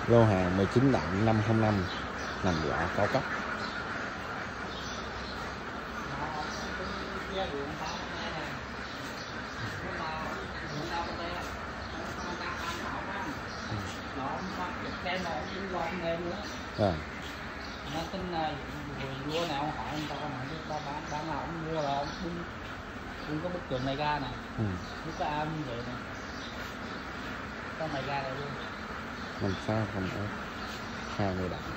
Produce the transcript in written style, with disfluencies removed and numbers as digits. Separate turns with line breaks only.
Lô hàng 19 đặng 505 nằm loại cao cấp. À.
Nó tính lúa nào hỏi người ta mà người ta bán nào cũng mua là không có bức tượng này ra nè. Lúc có am như vậy nè, có này ra đây luôn.
5 sao không ở 20 đặng.